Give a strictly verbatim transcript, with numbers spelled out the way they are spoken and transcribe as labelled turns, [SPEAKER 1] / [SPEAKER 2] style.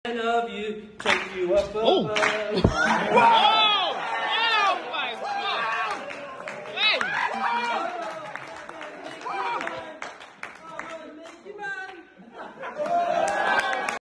[SPEAKER 1] I love you, take you up above.
[SPEAKER 2] Oh.